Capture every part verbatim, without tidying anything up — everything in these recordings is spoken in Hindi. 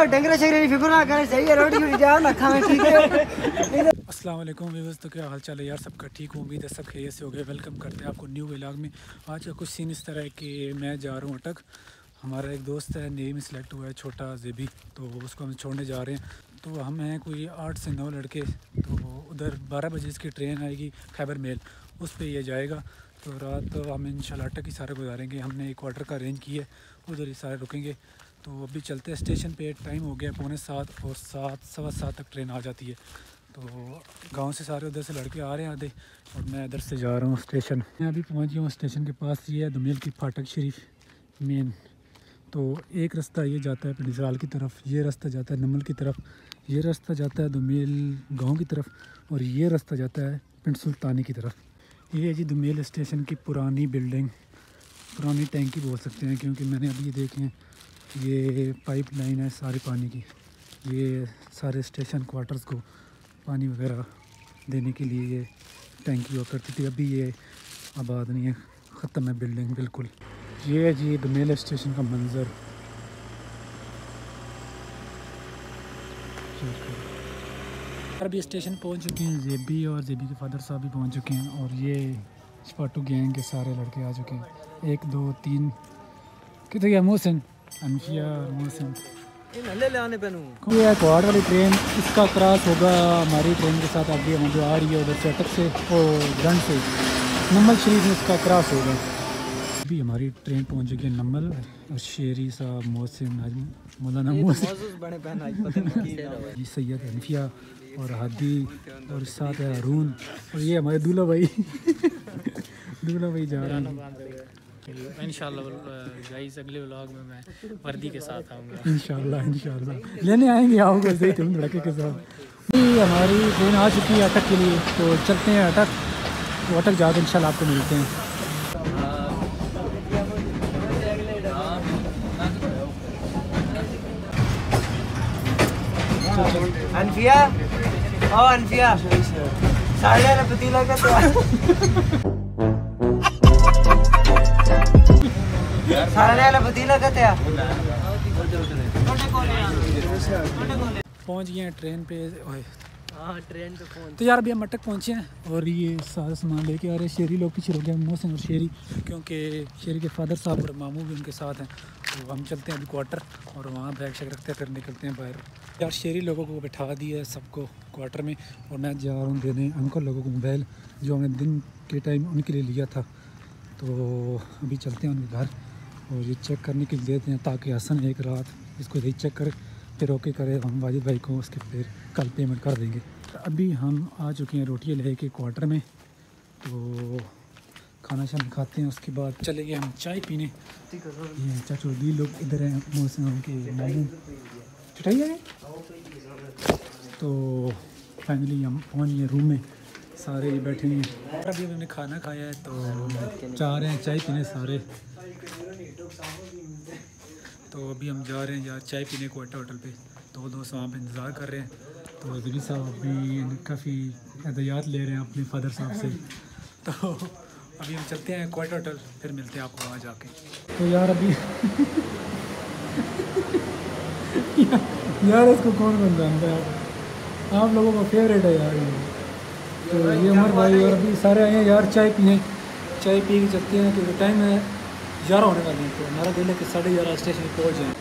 डंगरे शगरे फिक्र ना करे, सही है, रोटी भी जाओ ना खाए, ठीक है। अस्सलाम वालेकुम व्यूअर्स, तो क्या हाल चाल है यार सबका? ठीक हूँ, उम्मीद है सब खैरियत से हो गए। वेलकम करते हैं आपको न्यू व्लॉग में। आज का कुछ सीन इस तरह है कि मैं जा रहा हूँ अटक। हमारा एक दोस्त है, नेवी में सिलेक्ट हुआ है, छोटा जेबी, तो उसको हम छोड़ने जा रहे हैं। तो हम हैं कोई आठ से नौ लड़के। तो उधर बारह बजे इसकी ट्रेन आएगी खैबर मेल, उस पर ये जाएगा। तो रात तो हम इंशाल्लाह अटक ही सारे गुजारेंगे। हमने एक क्वार्टर का अरेंज किया है, उधर ही सारे रुकेंगे। तो अभी चलते हैं स्टेशन पे। टाइम हो गया पौने सात, और सात सवा सात तक ट्रेन आ जाती है। तो गांव से सारे उधर से लड़के आ रहे हैं आधे, और मैं इधर से जा रहा हूँ स्टेशन। मैं अभी पहुँच गया हूँ स्टेशन के पास। ये है दुमेल की फाटक शरीफ मेन। तो एक रास्ता ये जाता है पिंडसराल की तरफ, ये रास्ता जाता है नमल की तरफ, ये रास्ता जाता है दुमेल गांव की तरफ, और ये रास्ता जाता है पिंड सुल्तानी की तरफ। ये है जी दुमेल स्टेशन की पुरानी बिल्डिंग, पुरानी टैंकी बोल सकते हैं, क्योंकि मैंने अभी देखें ये पाइप लाइन है सारी पानी की। ये सारे स्टेशन क्वार्टर्स को पानी वगैरह देने के लिए ये टैंकी हुआ करती थी। अभी ये आबाद नहीं है, ख़त्म है बिल्डिंग बिल्कुल। ये है जी दुमेल स्टेशन का मंज़र। अभी स्टेशन पहुंच चुके हैं, जेबी और जेबी के फादर साहब भी पहुंच चुके हैं, और ये स्पाटू गैंग के सारे लड़के आ चुके हैं। एक दो तीन कितने गया? मोहसिन, अनफिया, मोहसिन। ये है क्वाड वाली ट्रेन, इसका क्रॉस होगा हमारी ट्रेन के साथ आगे हम जो आ रही है उधर से अटक से और गंज से नमल शरीफ में इसका क्रॉस होगा। अभी हमारी ट्रेन पहुंच चुकी है नमल, और शेरी साहब, मोहसिन, मौलाना मोहसिन, जी सैयद, अनफिया और हादी, और साथ है हारून, और ये हमारे दूल्हा भाई दूल्हा भाई जा रहे हैं। इंशाल्लाह गाइस अगले व्लॉग में मैं वर्दी के साथ आऊँगा। इंशाल्लाह इंशाल्लाह लेने आएंगे, आओगे सही तुम लड़के के साथ। हमारी ट्रेन आ चुकी है अटक के लिए, तो चलते हैं अटक। तो अटक जाकर इंशाल्लाह आपको मिलते हैं। अनफिया, ओ अनफिया, साढ़े वाला पतीला का तो साढ़े वाला पतीला का क्या? पहुंच गए हैं ट्रेन पे। हाँ ट्रेन पे पहुंच। तो यार अभी हम अटक पहुंचे हैं, और ये सारा सामान लेके आ रहे हैं। शेरी लोग पीछे रुक गए, मोहसिन और शेरी, क्योंकि शेरी के फादर साहब और मामू भी उनके साथ हैं। तो हम चलते हैं अभी क्वार्टर, और वहाँ बैग शैग रखते हैं, फिर निकलते हैं बाहर। यार शेरी लोगों को बैठा दिया है सबको क्वार्टर में, और मैं जा रहा हूँ देने अंकल लोगों को मोबाइल, जो हमने दिन के टाइम उनके लिए लिया था। तो अभी चलते हैं उनके घर, और ये चेक करने के लिए देते हैं, ताकि हसन एक रात इसको यही चेक करे, फिर ओके करे हम वाजिद भाई को, उसके फिर कल पेमेंट कर देंगे। अभी हम आ चुके हैं रोटियाँ ले के क्वार्टर में, तो खाना शाना खाते हैं, उसके बाद चलेंगे हम चाय पीने। ये चाचू दी लोग इधर हैं, मौसम के मामू चटाई है। तो फाइनली हम पहुँच गए रूम में, सारे बैठे हैं। अभी हमने खाना खाया है, तो चाह रहे हैं चाय पीने सारे। तो अभी हम जा रहे हैं यार चाय पीने क्वार्टर होटल पे। तो दोस्त वहाँ पे इंतज़ार कर रहे हैं। तो जबी साहब अभी काफ़ी हदायत ले रहे हैं अपने फादर साहब से। तो अभी हम चलते हैं क्वार्टर होटल, फिर मिलते हैं आपको वहाँ जाके। तो यार अभी यार इसको कौन कौन जानता है, आप लोगों का फेवरेट है यार। तो ये उमर भाई और अभी सारे आए हैं यार चाय पीने। चाय पी के चलते हैं, क्योंकि टाइम है ग्यारह होने वाली है। तो हमारा दिल है कि साढ़े ग्यारह स्टेशन पहुँच जाएँ।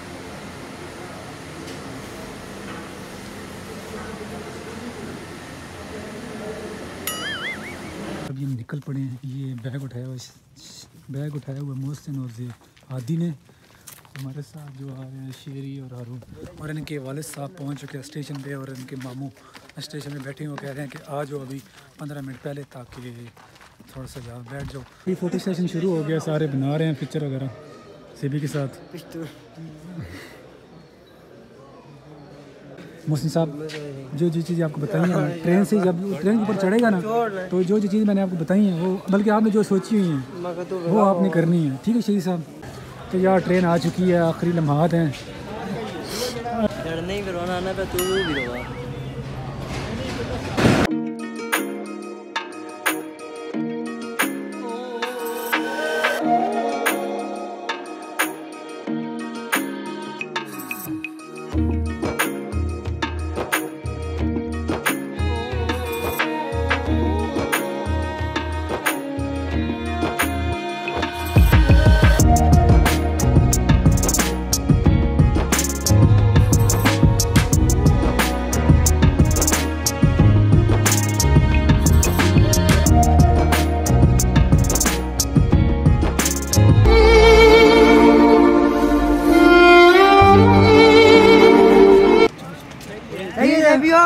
अभी हम निकल पड़े हैं। ये बैग उठाया हुआ बैग उठाया हुआ मोहसिन और जे आदि ने। हमारे साथ जो आ रहे हैं शेरी और हारून, और इनके वालिद साहब पहुंच चुके हैं स्टेशन पे, और इनके मामू स्टेशन में बैठे हुए कह रहे हैं कि आ जाओ अभी पंद्रह मिनट पहले, ताकि थोड़ा सा यहाँ बैठ जाओ। ये फ़ोटो सेशन शुरू हो गया, सारे बना रहे हैं पिक्चर वगैरह सेबी के साथ। मोहसिन साहब जो जो चीज़ें आपको बताई हैं ट्रेन से, जब ट्रेन के ऊपर चढ़ेगा ना, तो जो जो चीज़ें मैंने आपको बताई हैं वो, बल्कि आपने जो सोची हुई हैं वो आपने करनी है, ठीक है शेरी साहब? तो यार ट्रेन आ चुकी है, आखिरी लम्हात हैं। नहीं करवाना आना था तो भी होगा। Thank you.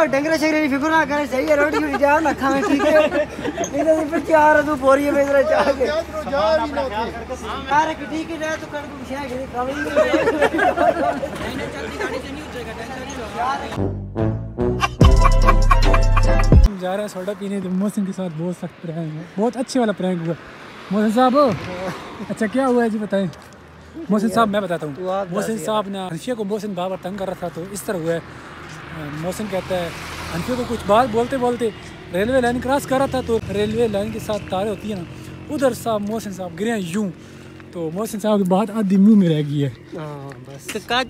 डंगरे शगरे की फिक्र ना करे सही है रोटी भी जाओ ना खावे ठीक है इधर से फिर चार तू बोरी में इधर चाह के अरे कि ठीक है तो कर तू शायद कि खावे नहीं नहीं चलती गाड़ी से नहीं उतरेगा टेंशन नहीं लो यार हम जा रहे हैं सोडा पीने तो मोहसिन के साथ बहुत सख्त प्रैंक है, बहुत अच्छे वाला प्रैंक हुआ। मोहसिन साहब अच्छा क्या हुआ है जी बताएं। मोहसिन साहब मैं बताता हूँ। मोहसिन साहब ने हनफिया को मोहसिन बार बार तंग कर रहा था तो इस तरह हुआ है। मोहसिन कहता है हनफिया को कुछ बात बोलते बोलते रेलवे लाइन क्रॉस कर रहा था तो रेलवे लाइन के साथ तारें होती है ना उधर साहब मोहसिन साहब गिरे हैं यूँ तो मोहसिन साहब की बात आधी मुँह में रह गई है। बस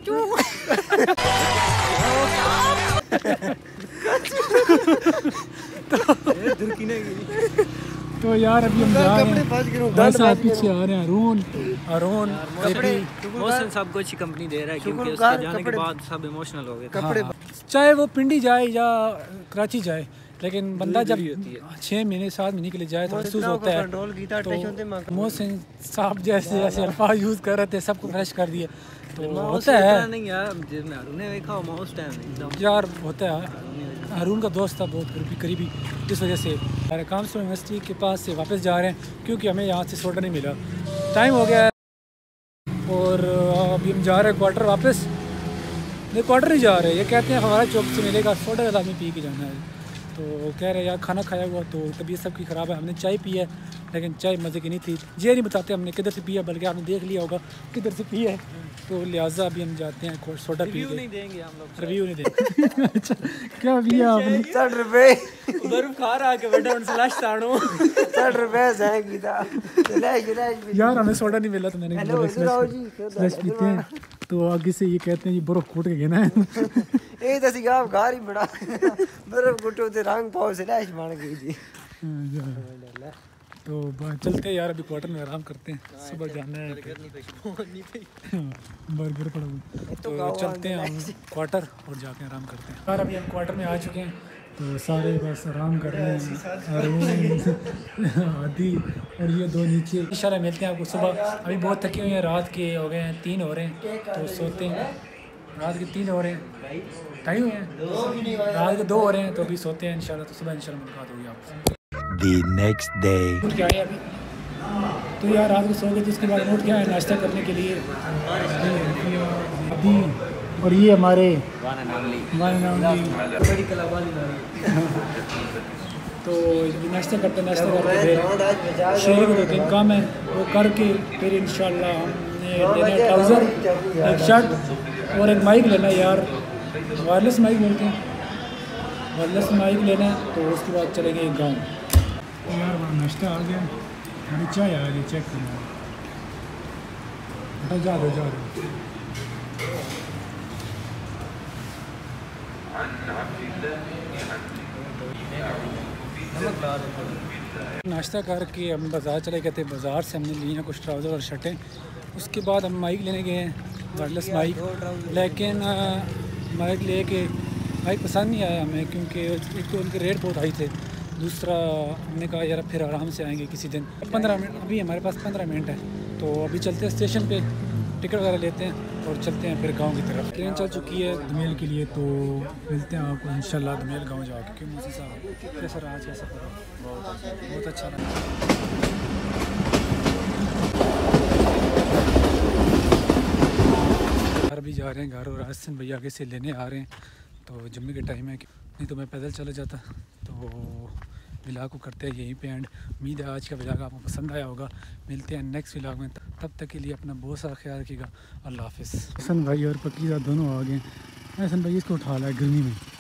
तो यार अभी हम जा रहे हैं भाई साहब पीछे आ रहे हैं अरुण अरुण मोहसिन साहब को अच्छी कंपनी दे रहा है क्योंकि उसके जाने के बाद सब इमोशनल हो गए। कपड़े चाहे वो पिंडी जाए या कराची जाए लेकिन बंदा जब छः महीने सात महीने के लिए जाए तो महसूस होता है। तो मोहसिन साहब जैसे जैसे अल्फाज यूज़ कर रहे थे सबको फ्रेश कर दिए तो होता है नहीं यार उन्हें देखा उस टाइम यार होता है। हारून का दोस्त था बहुत करीबी करीबी इस वजह से हमारे कामसो यूनिवर्सिटी के पास से वापस जा रहे हैं क्योंकि हमें यहाँ से सोडा नहीं मिला। टाइम हो गया है और अभी हम जा रहे हैं क्वार्टर वापस। नहीं क्वार्टर ही जा रहे हैं, ये कहते हैं हमारा चौक से मिलेगा सोडा वाला हमें पी के जाना है। तो कह रहे हैं यार खाना खाया हुआ तो तबीयत सबकी ख़राब है। हमने चाय पी है लेकिन चाय मज़े की नहीं थी। ये नहीं बताते हमने किधर से पिया बल्कि आपने देख लिया होगा किधर से पिया है। तो लिहाजा अभी हम जाते हैं सोडा पी के। नहीं देंगे हम लोग रिव्यू नहीं देंगे। अच्छा क्या पिया आपने? साठ रुपए बर्फ खा रहा है कि बेटा उनसे लाश ताड़ो साठ रुपए जाएगी था यार हमें सोडा नहीं मिला तो मैंने फ्रेश पीते हैं तो आगे से ये कहते हैं ये बर्फ कूट के गिना है। ए तो सिगा घर ही बड़ा बर्फ गुटो ते रंग पाओ से लैश बन गई जी। तो चलते हैं यार अभी क्वार्टर में आराम करते हैं सुबह जाना है बर्गर पड़ा हुआ तो चलते हैं हम क्वार्टर और जाके आराम करते हैं। यार अभी हम क्वार्टर में आ चुके हैं तो सारे बस आराम कर रहे हैं अरुण आदि और ये दो नीचे। इंशाल्लाह मिलते हैं आपको सुबह। अभी बहुत थके हुए हैं रात के हो गए हैं तीन हो रहे हैं तो सोते हैं। रात के तीन हो रहे हैं ढाई हुए हैं रात के दो हो रहे हैं तो अभी सोते हैं इंशाल्लाह। तो सुबह इंशाल्लाह मुलाकात होगी आपसे। The next day. क्या है अभी तो यार रात को सो गए तो उसके बाद नोट क्या है नाश्ता करने के लिए अभी और ये हमारे तो नाश्ता करते नाश्ता करते फिर शहर को दो तीन काम है वो करके फिर इंशाल्लाह हमने लेना ट्राउज़र एक शर्ट और एक माइक लेना यार वायरलेस माइक बोलते हैं वायरलेस माइक लेना तो उसके बाद चलेंगे गाँव। यार वहाँ नाश्ता आ गया अभी चाय आ रही चेक करना बेटा जा दो जा दो। नाश्ता करके हम बाज़ार चले गए थे। बाज़ार से हमने लिए हैं कुछ ट्राउज़र और शर्टें। उसके बाद हम माइक लेने गए हैं वायरलेस माइक लेकिन माइक ले के माइक पसंद नहीं आया हमें क्योंकि एक तो उनके रेट बहुत हाई थे। दूसरा हमने कहा यार फिर आराम से आएंगे किसी दिन। पंद्रह मिनट अभी हमारे पास पंद्रह मिनट है तो अभी चलते हैं स्टेशन पे टिकट वगैरह लेते हैं और चलते हैं फिर गांव की तरफ। ट्रेन चल चुकी है धमेल के लिए तो मिलते हैं आपको इंशाल्लाह धमेल गांव जाके। क्यों मुझे साहब कैसा रहा आज का सफ़र? बहुत अच्छा रहा। घर भी जा रहे हैं घर और हसन भैया आगे से लेने आ रहे हैं तो जुम्मे के टाइम है नहीं तो मैं पैदल चला जाता। तो व्लॉग को करते हैं यहीं पे एंड। उम्मीद है आज का व्लॉग आपको पसंद आया होगा। मिलते हैं नेक्स्ट व्लॉग में, तब तक के लिए अपना बहुत सारा ख्याल रखिएगा। अल्लाह हाफिज़। हसन भाई और पकीज़ा दोनों आ गए। हसन भाई इसको उठा ला है गर्मी में।